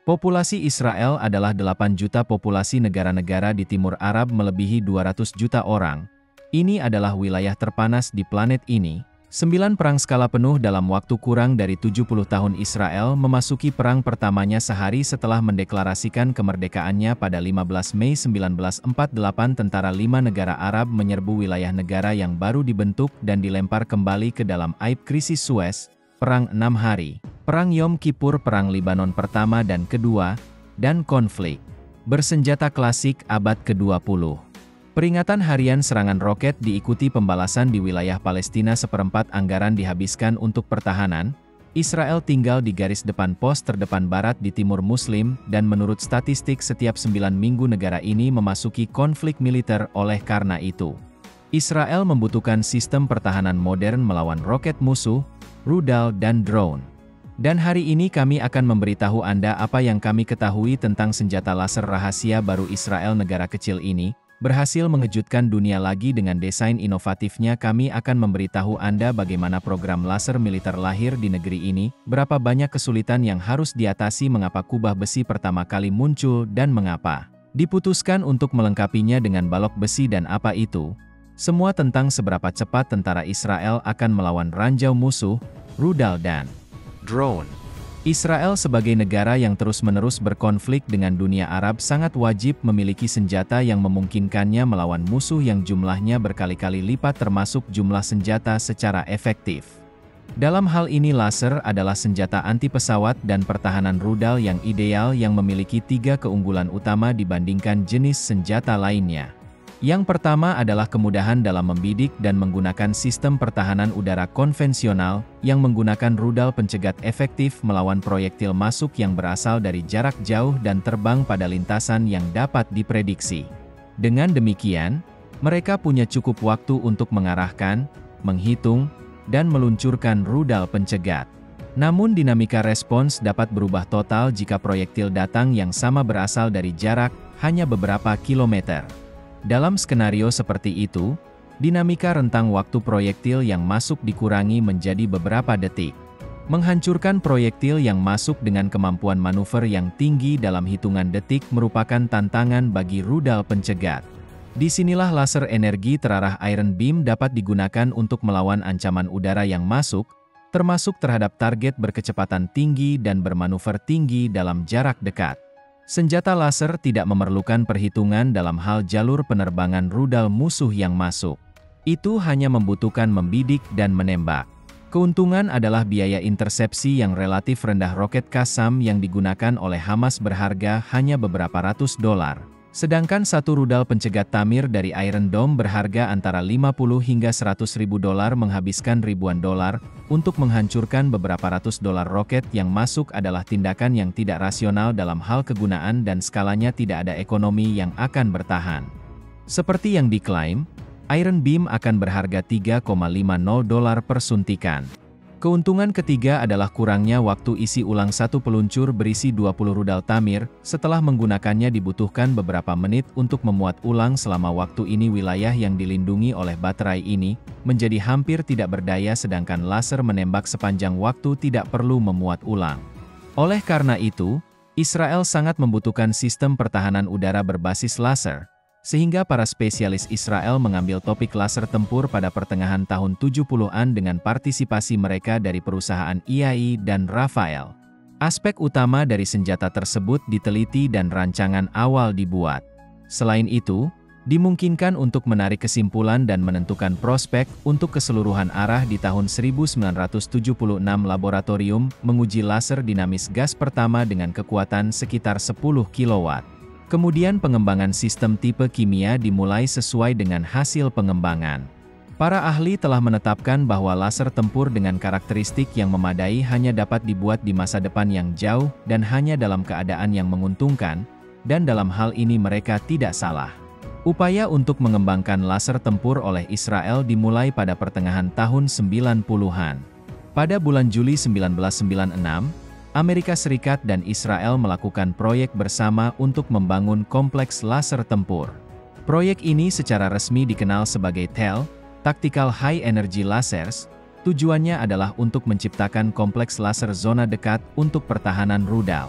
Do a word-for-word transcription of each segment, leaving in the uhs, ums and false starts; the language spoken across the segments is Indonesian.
Populasi Israel adalah delapan juta. Populasi negara-negara di Timur Arab melebihi dua ratus juta orang. Ini adalah wilayah terpanas di planet ini. Sembilan perang skala penuh dalam waktu kurang dari tujuh puluh tahun. Israel memasuki perang pertamanya sehari setelah mendeklarasikan kemerdekaannya pada lima belas Mei seribu sembilan ratus empat puluh delapan. Tentara lima negara Arab menyerbu wilayah negara yang baru dibentuk dan dilempar kembali ke dalam aib krisis Suez, perang enam hari, perang Yom Kippur, perang Libanon pertama dan kedua, dan konflik bersenjata klasik abad kedua puluh. Peringatan harian serangan roket diikuti pembalasan di wilayah Palestina. Seperempat anggaran dihabiskan untuk pertahanan. Israel tinggal di garis depan pos terdepan barat di timur Muslim, dan menurut statistik setiap sembilan minggu negara ini memasuki konflik militer. Oleh karena itu, Israel membutuhkan sistem pertahanan modern melawan roket musuh, rudal dan drone. Dan hari ini kami akan memberitahu Anda apa yang kami ketahui tentang senjata laser rahasia baru Israel. Negara kecil ini berhasil mengejutkan dunia lagi dengan desain inovatifnya. Kami akan memberitahu Anda bagaimana program laser militer lahir di negeri ini, berapa banyak kesulitan yang harus diatasi, mengapa kubah besi pertama kali muncul, dan mengapa diputuskan untuk melengkapinya dengan balok besi dan apa itu. Semua tentang seberapa cepat tentara Israel akan melawan ranjau musuh, rudal dan drone. Israel sebagai negara yang terus-menerus berkonflik dengan dunia Arab sangat wajib memiliki senjata yang memungkinkannya melawan musuh yang jumlahnya berkali-kali lipat termasuk jumlah senjata secara efektif. Dalam hal ini laser adalah senjata anti pesawat dan pertahanan rudal yang ideal yang memiliki tiga keunggulan utama dibandingkan jenis senjata lainnya. Yang pertama adalah kemudahan dalam membidik dan menggunakan sistem pertahanan udara konvensional, yang menggunakan rudal pencegat efektif melawan proyektil masuk yang berasal dari jarak jauh dan terbang pada lintasan yang dapat diprediksi. Dengan demikian, mereka punya cukup waktu untuk mengarahkan, menghitung, dan meluncurkan rudal pencegat. Namun dinamika respons dapat berubah total jika proyektil datang yang sama berasal dari jarak hanya beberapa kilometer. Dalam skenario seperti itu, dinamika rentang waktu proyektil yang masuk dikurangi menjadi beberapa detik. Menghancurkan proyektil yang masuk dengan kemampuan manuver yang tinggi dalam hitungan detik merupakan tantangan bagi rudal pencegat. Disinilah laser energi terarah Iron Beam dapat digunakan untuk melawan ancaman udara yang masuk, termasuk terhadap target berkecepatan tinggi dan bermanuver tinggi dalam jarak dekat. Senjata laser tidak memerlukan perhitungan dalam hal jalur penerbangan rudal musuh yang masuk. Itu hanya membutuhkan membidik dan menembak. Keuntungan adalah biaya intersepsi yang relatif rendah. Roket Qassam yang digunakan oleh Hamas berharga hanya beberapa ratus dolar. Sedangkan satu rudal pencegat Tamir dari Iron Dome berharga antara lima puluh hingga seratus ribu dolar, menghabiskan ribuan dolar untuk menghancurkan beberapa ratus dolar roket yang masuk adalah tindakan yang tidak rasional dalam hal kegunaan dan skalanya. Tidak ada ekonomi yang akan bertahan. Seperti yang diklaim, Iron Beam akan berharga tiga koma lima nol dolar per suntikan. Keuntungan ketiga adalah kurangnya waktu isi ulang. Satu peluncur berisi dua puluh rudal Tamir, setelah menggunakannya dibutuhkan beberapa menit untuk memuat ulang. Selama waktu ini wilayah yang dilindungi oleh baterai ini menjadi hampir tidak berdaya, sedangkan laser menembak sepanjang waktu tidak perlu memuat ulang. Oleh karena itu, Israel sangat membutuhkan sistem pertahanan udara berbasis laser, sehingga para spesialis Israel mengambil topik laser tempur pada pertengahan tahun tujuh puluhan dengan partisipasi mereka dari perusahaan I A I dan Rafael. Aspek utama dari senjata tersebut diteliti dan rancangan awal dibuat. Selain itu, dimungkinkan untuk menarik kesimpulan dan menentukan prospek untuk keseluruhan arah. Di tahun seribu sembilan ratus tujuh puluh enam laboratorium menguji laser dinamis gas pertama dengan kekuatan sekitar sepuluh kilowatt. Kemudian pengembangan sistem tipe kimia dimulai sesuai dengan hasil pengembangan. Para ahli telah menetapkan bahwa laser tempur dengan karakteristik yang memadai hanya dapat dibuat di masa depan yang jauh dan hanya dalam keadaan yang menguntungkan, dan dalam hal ini mereka tidak salah. Upaya untuk mengembangkan laser tempur oleh Israel dimulai pada pertengahan tahun sembilan puluhan. Pada bulan Juli seribu sembilan ratus sembilan puluh enam, Amerika Serikat dan Israel melakukan proyek bersama untuk membangun kompleks laser tempur. Proyek ini secara resmi dikenal sebagai T E L, Tactical High Energy Lasers. Tujuannya adalah untuk menciptakan kompleks laser zona dekat untuk pertahanan rudal.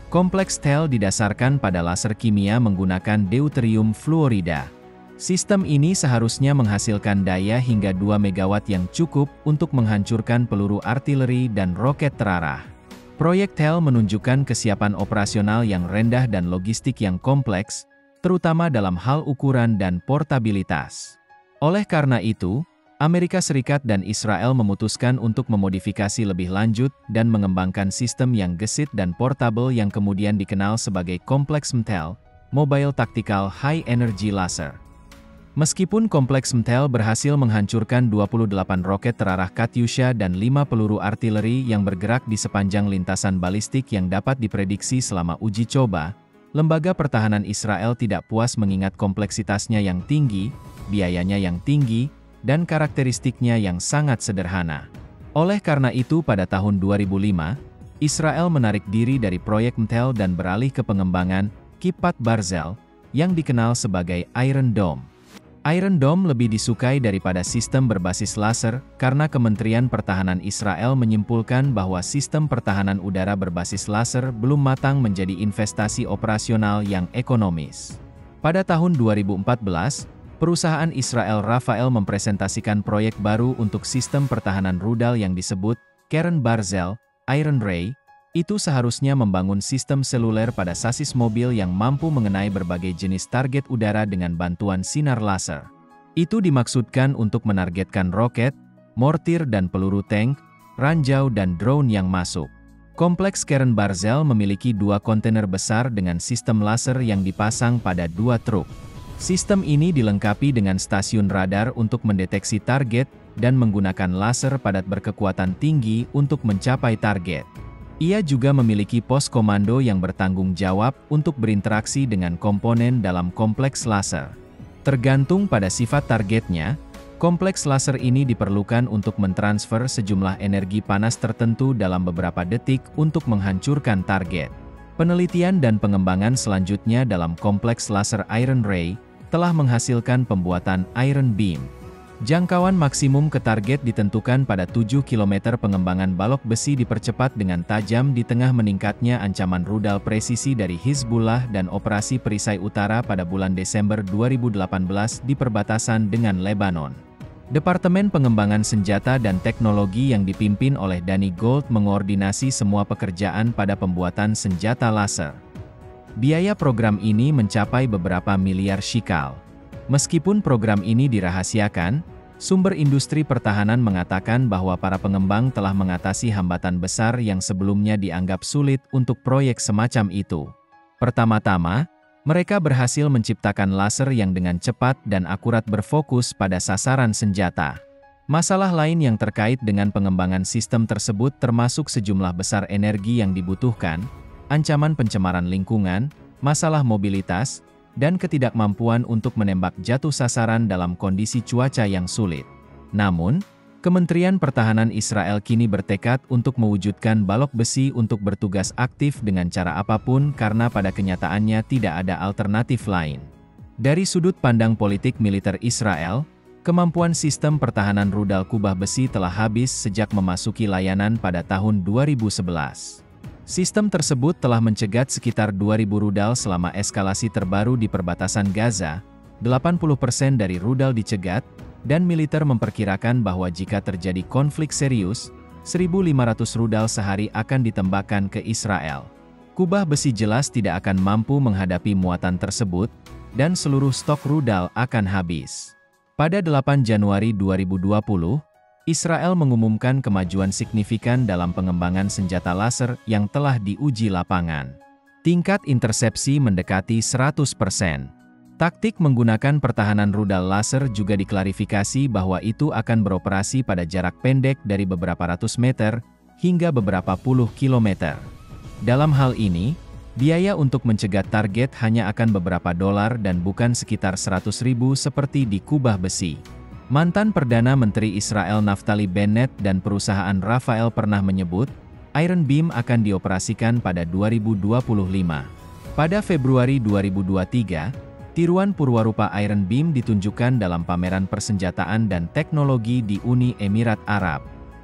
Kompleks T E L didasarkan pada laser kimia menggunakan deuterium fluorida. Sistem ini seharusnya menghasilkan daya hingga dua megawatt yang cukup untuk menghancurkan peluru artileri dan roket terarah. Proyek T E L menunjukkan kesiapan operasional yang rendah dan logistik yang kompleks, terutama dalam hal ukuran dan portabilitas. Oleh karena itu, Amerika Serikat dan Israel memutuskan untuk memodifikasi lebih lanjut dan mengembangkan sistem yang gesit dan portable yang kemudian dikenal sebagai Kompleks M T E L, Mobile Tactical High Energy Laser. Meskipun Kompleks M T E L berhasil menghancurkan dua puluh delapan roket terarah Katyusha dan lima peluru artileri yang bergerak di sepanjang lintasan balistik yang dapat diprediksi selama uji coba, Lembaga Pertahanan Israel tidak puas mengingat kompleksitasnya yang tinggi, biayanya yang tinggi, dan karakteristiknya yang sangat sederhana. Oleh karena itu pada tahun dua ribu lima, Israel menarik diri dari proyek M T E L dan beralih ke pengembangan Kipat Barzel, yang dikenal sebagai Iron Dome. Iron Dome lebih disukai daripada sistem berbasis laser, karena Kementerian Pertahanan Israel menyimpulkan bahwa sistem pertahanan udara berbasis laser belum matang menjadi investasi operasional yang ekonomis. Pada tahun dua ribu empat belas, perusahaan Israel Rafael mempresentasikan proyek baru untuk sistem pertahanan rudal yang disebut Keren Barzel, Iron Ray. Itu seharusnya membangun sistem seluler pada sasis mobil yang mampu mengenai berbagai jenis target udara dengan bantuan sinar laser. Itu dimaksudkan untuk menargetkan roket, mortir dan peluru tank, ranjau dan drone yang masuk. Kompleks Keren Barzel memiliki dua kontainer besar dengan sistem laser yang dipasang pada dua truk. Sistem ini dilengkapi dengan stasiun radar untuk mendeteksi target dan menggunakan laser padat berkekuatan tinggi untuk mencapai target. Ia juga memiliki pos komando yang bertanggung jawab untuk berinteraksi dengan komponen dalam kompleks laser. Tergantung pada sifat targetnya, kompleks laser ini diperlukan untuk mentransfer sejumlah energi panas tertentu dalam beberapa detik untuk menghancurkan target. Penelitian dan pengembangan selanjutnya dalam kompleks laser Iron Ray telah menghasilkan pembuatan Iron Beam. Jangkauan maksimum ke target ditentukan pada tujuh kilometer. Pengembangan balok besi dipercepat dengan tajam di tengah meningkatnya ancaman rudal presisi dari Hizbullah dan operasi perisai utara pada bulan Desember dua ribu delapan belas di perbatasan dengan Lebanon. Departemen Pengembangan Senjata dan Teknologi yang dipimpin oleh Danny Gold mengoordinasi semua pekerjaan pada pembuatan senjata laser. Biaya program ini mencapai beberapa miliar shikal. Meskipun program ini dirahasiakan, sumber industri pertahanan mengatakan bahwa para pengembang telah mengatasi hambatan besar yang sebelumnya dianggap sulit untuk proyek semacam itu. Pertama-tama, mereka berhasil menciptakan laser yang dengan cepat dan akurat berfokus pada sasaran senjata. Masalah lain yang terkait dengan pengembangan sistem tersebut termasuk sejumlah besar energi yang dibutuhkan, ancaman pencemaran lingkungan, masalah mobilitas, dan ketidakmampuan untuk menembak jatuh sasaran dalam kondisi cuaca yang sulit. Namun, Kementerian Pertahanan Israel kini bertekad untuk mewujudkan balok besi untuk bertugas aktif dengan cara apapun karena pada kenyataannya tidak ada alternatif lain. Dari sudut pandang politik militer Israel, kemampuan sistem pertahanan rudal kubah besi telah habis sejak memasuki layanan pada tahun dua ribu sebelas. Sistem tersebut telah mencegat sekitar dua ribu rudal selama eskalasi terbaru di perbatasan Gaza, delapan puluh persen dari rudal dicegat, dan militer memperkirakan bahwa jika terjadi konflik serius, seribu lima ratus rudal sehari akan ditembakkan ke Israel. Kubah besi jelas tidak akan mampu menghadapi muatan tersebut, dan seluruh stok rudal akan habis. Pada delapan Januari dua ribu dua puluh, Israel mengumumkan kemajuan signifikan dalam pengembangan senjata laser yang telah diuji lapangan. Tingkat intersepsi mendekati seratus persen. Taktik menggunakan pertahanan rudal laser juga diklarifikasi bahwa itu akan beroperasi pada jarak pendek dari beberapa ratus meter hingga beberapa puluh kilometer. Dalam hal ini, biaya untuk mencegat target hanya akan beberapa dolar dan bukan sekitar seratus ribu seperti di kubah besi. Mantan Perdana Menteri Israel Naftali Bennett dan perusahaan Rafael pernah menyebut, Iron Beam akan dioperasikan pada dua ribu dua puluh lima. Pada Februari dua ribu dua puluh tiga, tiruan purwarupa Iron Beam ditunjukkan dalam pameran persenjataan dan teknologi di Uni Emirat Arab.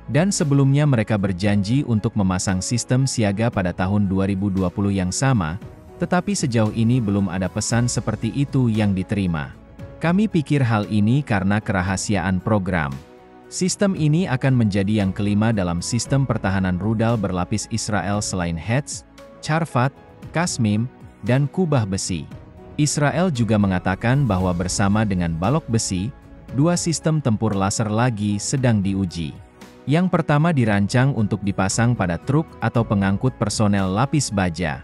Dan sebelumnya mereka berjanji untuk memasang sistem siaga pada tahun dua ribu dua puluh yang sama, tetapi sejauh ini belum ada pesan seperti itu yang diterima. Kami pikir hal ini karena kerahasiaan program. Sistem ini akan menjadi yang kelima dalam sistem pertahanan rudal berlapis Israel selain Hetz, Charfat, Kasmim, dan kubah besi. Israel juga mengatakan bahwa bersama dengan balok besi, dua sistem tempur laser lagi sedang diuji. Yang pertama dirancang untuk dipasang pada truk atau pengangkut personel lapis baja.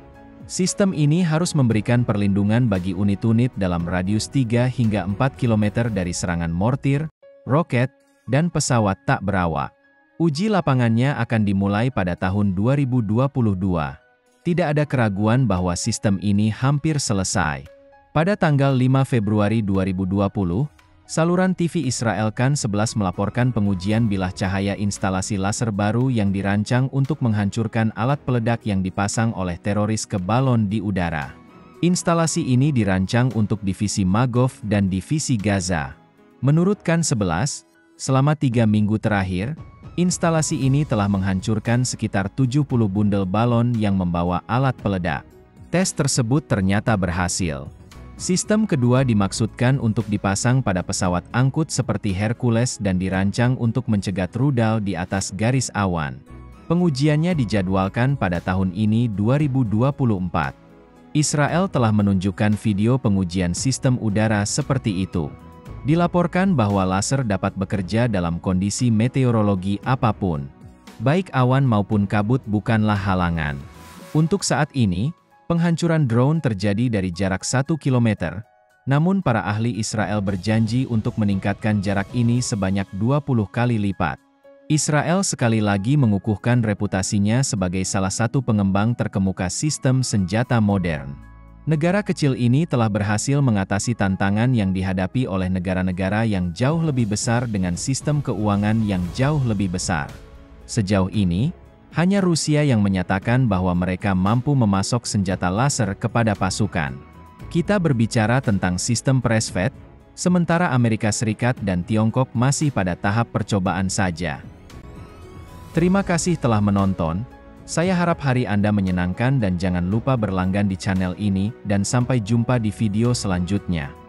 Sistem ini harus memberikan perlindungan bagi unit-unit dalam radius tiga hingga empat kilometer dari serangan mortir, roket, dan pesawat tak berawak. Uji lapangannya akan dimulai pada tahun dua ribu dua puluh dua. Tidak ada keraguan bahwa sistem ini hampir selesai. Pada tanggal lima Februari dua ribu dua puluh, saluran T V Israel Kan sebelas melaporkan pengujian bilah cahaya instalasi laser baru yang dirancang untuk menghancurkan alat peledak yang dipasang oleh teroris ke balon di udara. Instalasi ini dirancang untuk divisi Magov dan divisi Gaza. Menurut Kan sebelas, selama tiga minggu terakhir, instalasi ini telah menghancurkan sekitar tujuh puluh bundel balon yang membawa alat peledak. Tes tersebut ternyata berhasil. Sistem kedua dimaksudkan untuk dipasang pada pesawat angkut seperti Hercules dan dirancang untuk mencegat rudal di atas garis awan. Pengujiannya dijadwalkan pada tahun ini dua ribu dua puluh empat. Israel telah menunjukkan video pengujian sistem udara seperti itu. Dilaporkan bahwa laser dapat bekerja dalam kondisi meteorologi apapun. Baik awan maupun kabut bukanlah halangan. Untuk saat ini, penghancuran drone terjadi dari jarak satu kilometer, namun para ahli Israel berjanji untuk meningkatkan jarak ini sebanyak dua puluh kali lipat. Israel sekali lagi mengukuhkan reputasinya sebagai salah satu pengembang terkemuka sistem senjata modern. Negara kecil ini telah berhasil mengatasi tantangan yang dihadapi oleh negara-negara yang jauh lebih besar dengan sistem keuangan yang jauh lebih besar. Sejauh ini, hanya Rusia yang menyatakan bahwa mereka mampu memasok senjata laser kepada pasukan. Kita berbicara tentang sistem Presvet, sementara Amerika Serikat dan Tiongkok masih pada tahap percobaan saja. Terima kasih telah menonton. Saya harap hari Anda menyenangkan dan jangan lupa berlangganan di channel ini dan sampai jumpa di video selanjutnya.